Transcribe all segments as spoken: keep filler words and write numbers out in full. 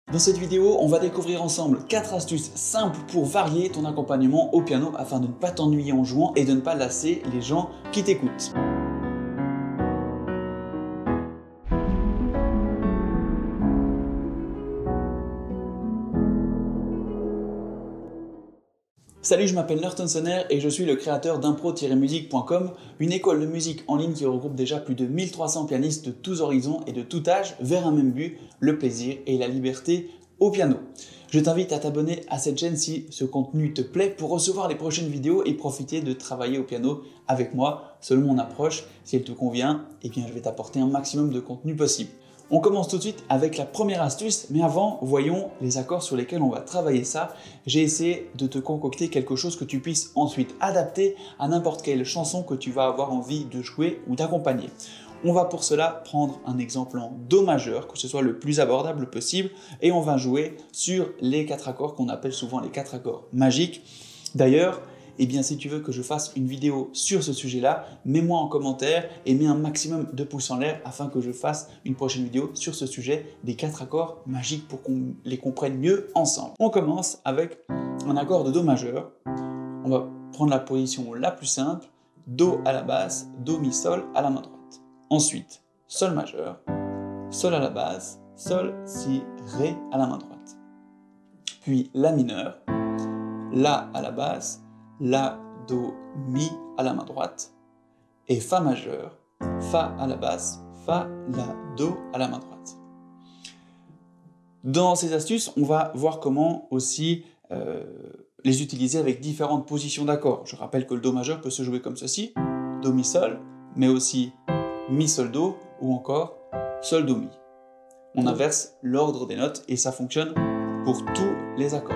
Dans cette vidéo, on va découvrir ensemble quatre astuces simples pour varier ton accompagnement au piano afin de ne pas t'ennuyer en jouant et de ne pas lasser les gens qui t'écoutent. Salut, je m'appelle Norton Sonner et je suis le créateur d'impro tiret musique point com, une école de musique en ligne qui regroupe déjà plus de mille trois cents pianistes de tous horizons et de tout âge vers un même but, le plaisir et la liberté au piano. Je t'invite à t'abonner à cette chaîne si ce contenu te plaît pour recevoir les prochaines vidéos et profiter de travailler au piano avec moi selon mon approche. Si elle te convient, eh bien je vais t'apporter un maximum de contenu possible. On commence tout de suite avec la première astuce, mais avant, voyons les accords sur lesquels on va travailler ça. J'ai essayé de te concocter quelque chose que tu puisses ensuite adapter à n'importe quelle chanson que tu vas avoir envie de jouer ou d'accompagner. On va pour cela prendre un exemple en Do majeur, que ce soit le plus abordable possible, et on va jouer sur les quatre accords qu'on appelle souvent les quatre accords magiques. D'ailleurs, eh bien, si tu veux que je fasse une vidéo sur ce sujet-là, mets-moi en commentaire et mets un maximum de pouces en l'air afin que je fasse une prochaine vidéo sur ce sujet des quatre accords magiques pour qu'on les comprenne mieux ensemble. On commence avec un accord de Do majeur. On va prendre la position la plus simple, Do à la basse, Do, Mi, Sol à la main droite. Ensuite, Sol majeur, Sol à la basse, Sol, Si, Ré à la main droite. Puis La mineur, La à la basse, La, Do, Mi à la main droite, et Fa majeur, Fa à la basse, Fa, La, Do à la main droite. Dans ces astuces, on va voir comment aussi euh, les utiliser avec différentes positions d'accords. Je rappelle que le Do majeur peut se jouer comme ceci, Do, Mi, Sol, mais aussi Mi, Sol, Do, ou encore Sol, Do, Mi. On inverse l'ordre des notes et ça fonctionne pour tous les accords.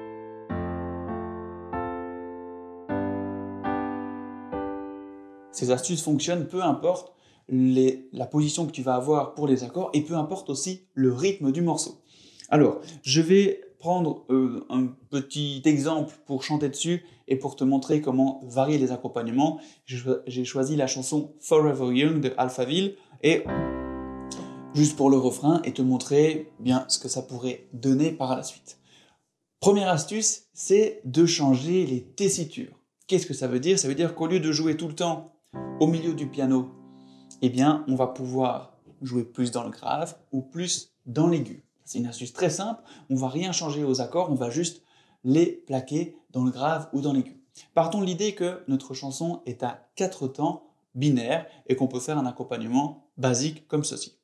Ces astuces fonctionnent peu importe les, la position que tu vas avoir pour les accords et peu importe aussi le rythme du morceau. Alors, je vais prendre euh, un petit exemple pour chanter dessus et pour te montrer comment varier les accompagnements. J'ai choisi la chanson Forever Young de Alphaville et juste pour le refrain et te montrer bien ce que ça pourrait donner par la suite. Première astuce, c'est de changer les tessitures. Qu'est-ce que ça veut dire? Ça veut dire qu'au lieu de jouer tout le temps au milieu du piano, eh bien, on va pouvoir jouer plus dans le grave ou plus dans l'aigu. C'est une astuce très simple, on ne va rien changer aux accords, on va juste les plaquer dans le grave ou dans l'aigu. Partons de l'idée que notre chanson est à quatre temps binaires et qu'on peut faire un accompagnement basique comme ceci.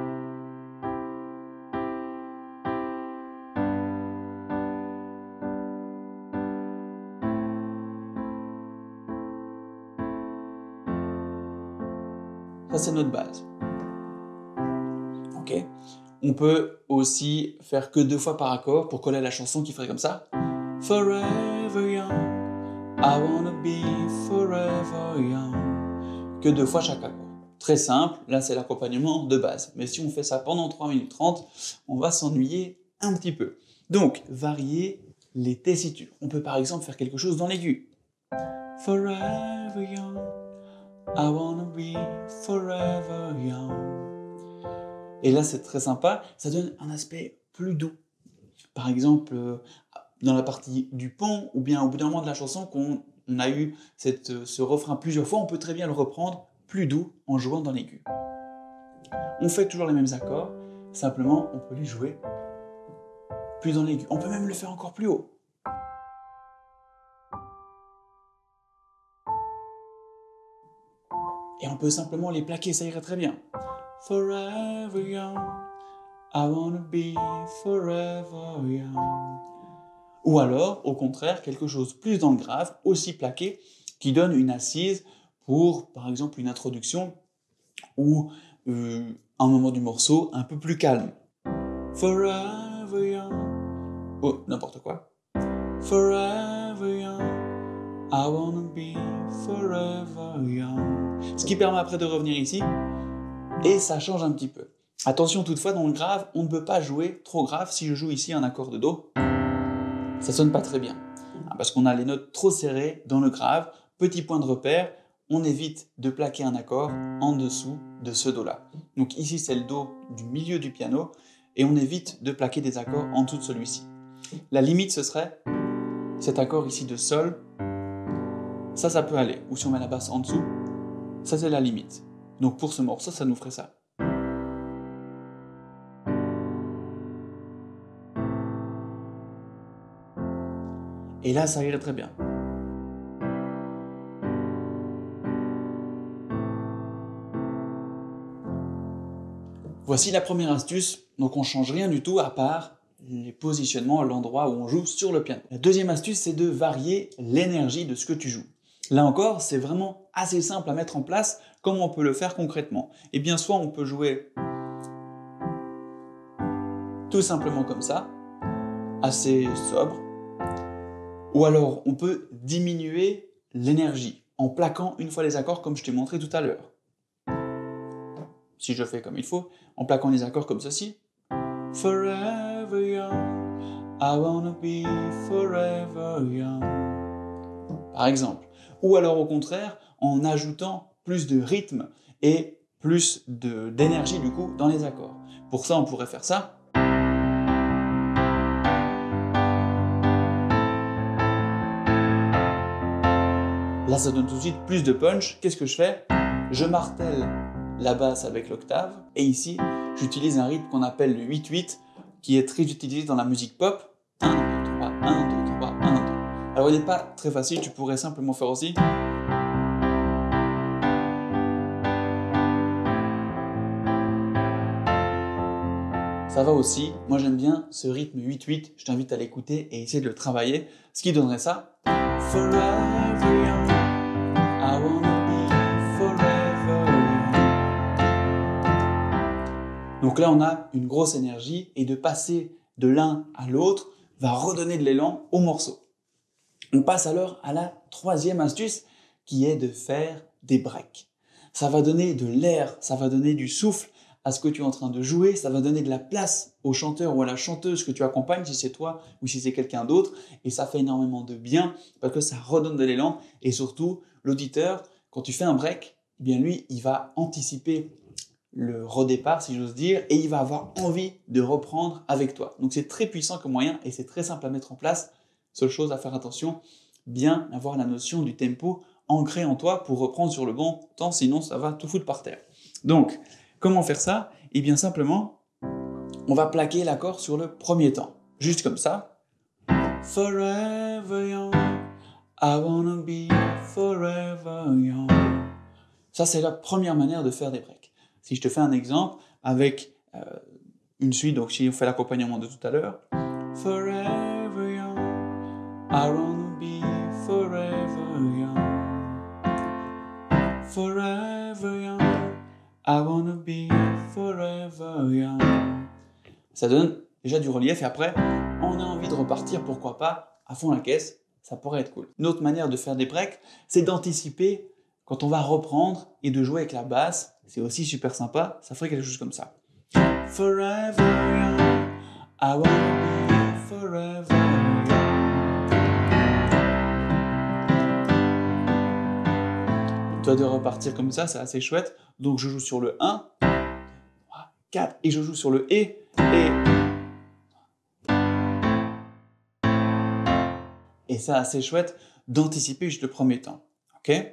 Ça, c'est notre base. Ok. On peut aussi faire que deux fois par accord pour coller la chanson qui ferait comme ça. Forever young, I wanna be forever young. Que deux fois chaque accord. Très simple, là c'est l'accompagnement de base. Mais si on fait ça pendant trois minutes trente, on va s'ennuyer un petit peu. Donc, varier les tessitures. On peut par exemple faire quelque chose dans l'aigu. Forever young, I wanna be forever young. Et là, c'est très sympa, ça donne un aspect plus doux. Par exemple, euh, dans la partie du pont, ou bien au bout d'un moment de la chanson, qu'on on a eu cette, ce refrain plusieurs fois, on peut très bien le reprendre plus doux en jouant dans l'aigu. On fait toujours les mêmes accords, simplement on peut les jouer plus dans l'aigu. On peut même le faire encore plus haut. Et on peut simplement les plaquer, ça irait très bien. Forever young, I wanna be forever young. Ou alors, au contraire, quelque chose plus dans le grave, aussi plaqué, qui donne une assise pour, par exemple, une introduction ou euh, un moment du morceau un peu plus calme. Forever young, oh, n'importe quoi. Forever young, I wanna be forever young. Ce qui permet après de revenir ici, et ça change un petit peu. Attention toutefois, dans le grave, on ne peut pas jouer trop grave. Si je joue ici un accord de Do, ça sonne pas très bien, parce qu'on a les notes trop serrées dans le grave. Petit point de repère, on évite de plaquer un accord en dessous de ce Do-là. Donc ici, c'est le Do du milieu du piano, et on évite de plaquer des accords en dessous de celui-ci. La limite, ce serait cet accord ici de Sol. Ça, ça peut aller. Ou si on met la basse en dessous, ça c'est la limite. Donc pour ce morceau, ça nous ferait ça. Et là, ça irait très bien. Voici la première astuce, donc on ne change rien du tout à part les positionnements, l'endroit où on joue sur le piano. La deuxième astuce, c'est de varier l'énergie de ce que tu joues. Là encore, c'est vraiment assez simple à mettre en place. Comment on peut le faire concrètement? Eh bien, soit on peut jouer tout simplement comme ça, assez sobre, ou alors on peut diminuer l'énergie en plaquant une fois les accords comme je t'ai montré tout à l'heure. Si je fais comme il faut, en plaquant les accords comme ceci. Forever young, I wanna be forever young. Par exemple. Ou alors au contraire, en ajoutant plus de rythme et plus de, d'énergie du coup dans les accords. Pour ça, on pourrait faire ça. Là, ça donne tout de suite plus de punch. Qu'est-ce que je fais? Je martèle la basse avec l'octave, et ici, j'utilise un rythme qu'on appelle le huit huit, qui est très utilisé dans la musique pop. un, deux, trois, un, deux, trois, un, deux. Alors, il n'est pas très facile, tu pourrais simplement faire aussi. Ça va aussi, moi j'aime bien ce rythme huit huit, je t'invite à l'écouter et essayer de le travailler, ce qui donnerait ça. Forever young, I wanna be forever young. Donc là on a une grosse énergie et de passer de l'un à l'autre va redonner de l'élan au morceau. On passe alors à la troisième astuce qui est de faire des breaks. Ça va donner de l'air, ça va donner du souffle à ce que tu es en train de jouer, ça va donner de la place au chanteur ou à la chanteuse que tu accompagnes, si c'est toi ou si c'est quelqu'un d'autre, et ça fait énormément de bien parce que ça redonne de l'élan, et surtout, l'auditeur, quand tu fais un break, eh bien lui, il va anticiper le redépart, si j'ose dire, et il va avoir envie de reprendre avec toi. Donc c'est très puissant comme moyen et c'est très simple à mettre en place. Seule chose à faire attention, bien avoir la notion du tempo ancrée en toi pour reprendre sur le bon temps, sinon ça va tout foutre par terre. Donc, comment faire ça? Eh bien simplement, on va plaquer l'accord sur le premier temps. Juste comme ça. Forever young, I wanna be forever young. Ça, c'est la première manière de faire des breaks. Si je te fais un exemple avec euh, une suite, donc si on fait l'accompagnement de tout à l'heure. Forever young, I wanna be forever young. Forever young, I wanna be forever young. Ça donne déjà du relief et après, on a envie de repartir, pourquoi pas, à fond la caisse, ça pourrait être cool. Une autre manière de faire des breaks, c'est d'anticiper quand on va reprendre et de jouer avec la basse. C'est aussi super sympa, ça ferait quelque chose comme ça. Forever young, I wanna be forever young. Toi de repartir comme ça, c'est assez chouette. Donc je joue sur le un, trois, quatre, et je joue sur le et, et. Et c'est assez chouette d'anticiper juste le premier temps. Ok?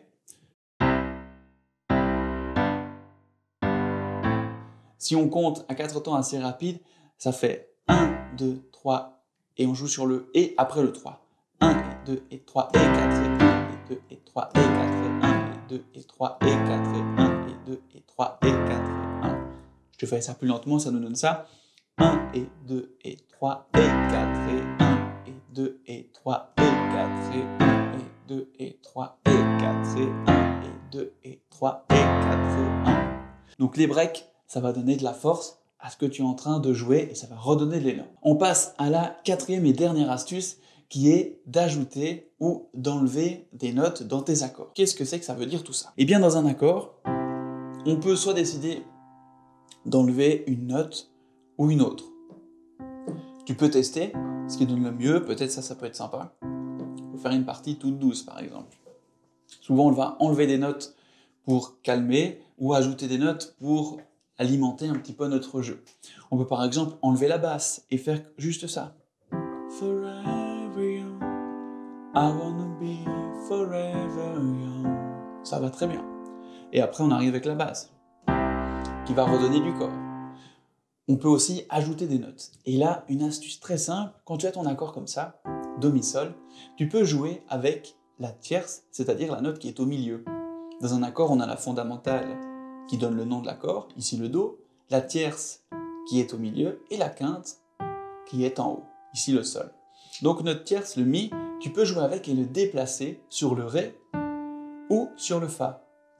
Si on compte à quatre temps assez rapide, ça fait un, deux, trois, et on joue sur le et après le trois. un, et deux, et trois, et quatre, et un, et deux, et trois, et quatre, et un, et deux, et trois, et quatre, et un, et deux, et trois, et quatre, et un. Je te fais ça plus lentement, ça nous donne ça. un, et deux, et trois, et quatre, et un, et deux, et trois, et quatre, et un, et deux, et trois, et quatre, et un, et deux, et trois, et quatre, et un. Donc les breaks, ça va donner de la force à ce que tu es en train de jouer et ça va redonner de l'élan. On passe à la quatrième et dernière astuce qui est d'ajouter ou d'enlever des notes dans tes accords. Qu'est-ce que c'est que ça veut dire tout ça? Eh bien dans un accord, on peut soit décider d'enlever une note ou une autre. Tu peux tester ce qui donne le mieux, peut-être ça, ça peut être sympa. On peut faire une partie toute douce par exemple. Souvent on va enlever des notes pour calmer ou ajouter des notes pour alimenter un petit peu notre jeu. On peut par exemple enlever la basse et faire juste ça. Forever young, I wanna be forever young. Ça va très bien. Et après on arrive avec la basse, qui va redonner du corps. On peut aussi ajouter des notes. Et là, une astuce très simple, quand tu as ton accord comme ça, Do, Mi, Sol, tu peux jouer avec la tierce, c'est-à-dire la note qui est au milieu. Dans un accord, on a la fondamentale qui donne le nom de l'accord, ici le Do, la tierce qui est au milieu, et la quinte qui est en haut, ici le Sol. Donc notre tierce, le Mi, tu peux jouer avec et le déplacer sur le Ré ou sur le Fa.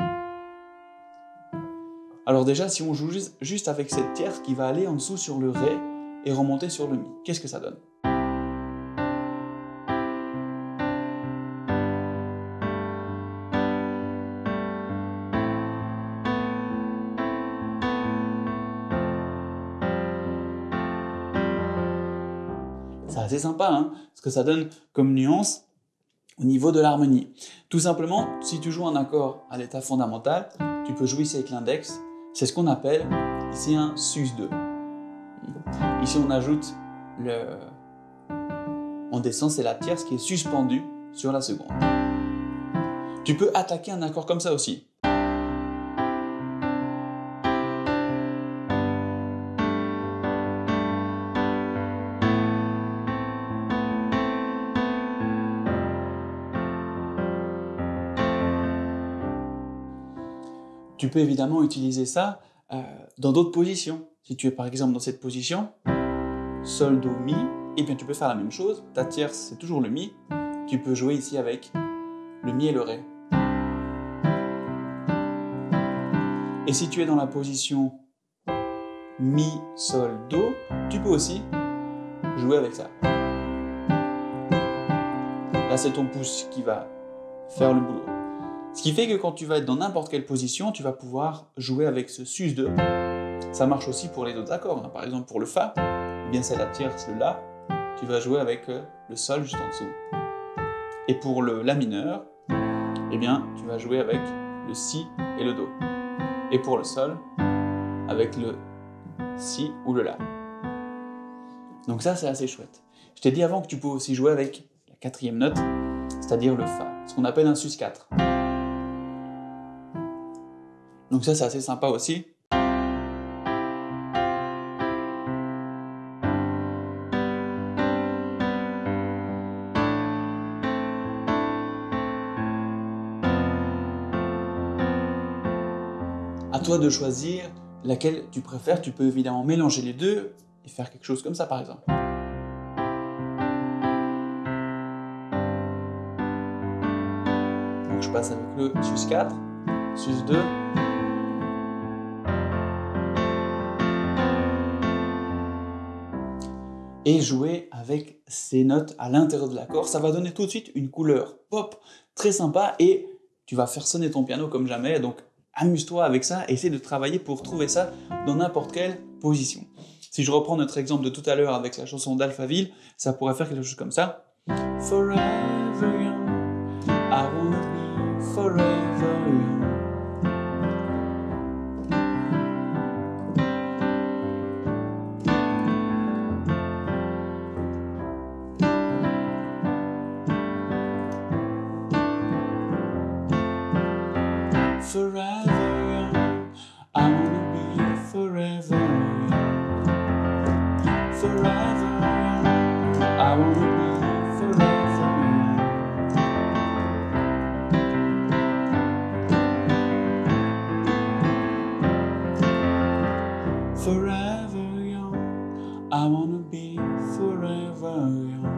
Alors déjà, si on joue juste avec cette tierce qui va aller en dessous sur le Ré et remonter sur le Mi, qu'est-ce que ça donne ? C'est assez sympa, hein, ce que ça donne comme nuance au niveau de l'harmonie. Tout simplement, si tu joues un accord à l'état fondamental, tu peux jouer ici avec l'index. C'est ce qu'on appelle ici un sus deux. Ici, on ajoute le... On descend, c'est la tierce qui est suspendue sur la seconde. Tu peux attaquer un accord comme ça aussi. Tu peux évidemment utiliser ça euh, dans d'autres positions. Si tu es par exemple dans cette position, Sol, Do, Mi, et bien tu peux faire la même chose. Ta tierce, c'est toujours le Mi. Tu peux jouer ici avec le Mi et le Ré. Et si tu es dans la position Mi, Sol, Do, tu peux aussi jouer avec ça. Là, c'est ton pouce qui va faire le boulot. Ce qui fait que quand tu vas être dans n'importe quelle position, tu vas pouvoir jouer avec ce sus deux. Ça marche aussi pour les autres accords. Hein. Par exemple, pour le Fa, eh bien c'est la tierce, le La. Tu vas jouer avec le Sol juste en dessous. Et pour le La mineur, eh bien, tu vas jouer avec le Si et le Do. Et pour le Sol, avec le Si ou le La. Donc ça, c'est assez chouette. Je t'ai dit avant que tu peux aussi jouer avec la quatrième note, c'est-à-dire le Fa, ce qu'on appelle un sus quatre. Donc ça, c'est assez sympa aussi. À toi de choisir laquelle tu préfères. Tu peux évidemment mélanger les deux et faire quelque chose comme ça, par exemple. Donc je passe avec le sus quatre, sus deux. Et jouer avec ces notes à l'intérieur de l'accord, ça va donner tout de suite une couleur pop très sympa et tu vas faire sonner ton piano comme jamais. Donc amuse-toi avec ça, essaie de travailler pour trouver ça dans n'importe quelle position. Si je reprends notre exemple de tout à l'heure avec la chanson d'Alphaville, ça pourrait faire quelque chose comme ça. Forever young, I wanna be forever young. Forever young, I wanna be forever young. Forever young, I wanna be forever young. Forever young, I wanna be forever young.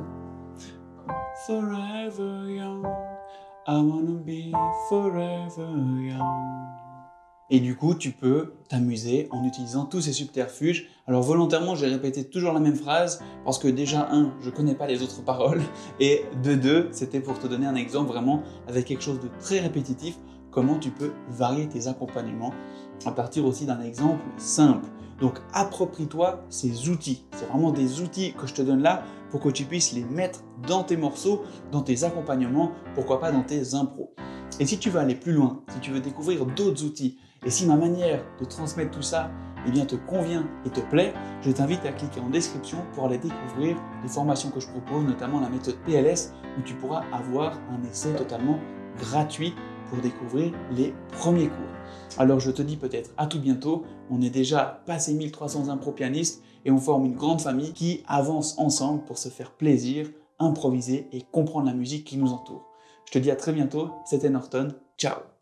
Forever young, I wanna be forever young. Et du coup, tu peux t'amuser en utilisant tous ces subterfuges. Alors volontairement, j'ai répété toujours la même phrase parce que déjà, un, je connais pas les autres paroles, et de deux, c'était pour te donner un exemple vraiment avec quelque chose de très répétitif, comment tu peux varier tes accompagnements à partir aussi d'un exemple simple. Donc approprie-toi ces outils. C'est vraiment des outils que je te donne là pour que tu puisses les mettre dans tes morceaux, dans tes accompagnements, pourquoi pas dans tes impros. Et si tu veux aller plus loin, si tu veux découvrir d'autres outils Et si ma manière de transmettre tout ça eh bien, te convient et te plaît, je t'invite à cliquer en description pour aller découvrir les formations que je propose, notamment la méthode P L S, où tu pourras avoir un essai totalement gratuit pour découvrir les premiers cours. Alors je te dis peut-être à tout bientôt, on est déjà passé mille trois cents impro pianistes et on forme une grande famille qui avance ensemble pour se faire plaisir, improviser et comprendre la musique qui nous entoure. Je te dis à très bientôt, c'était Norton, ciao!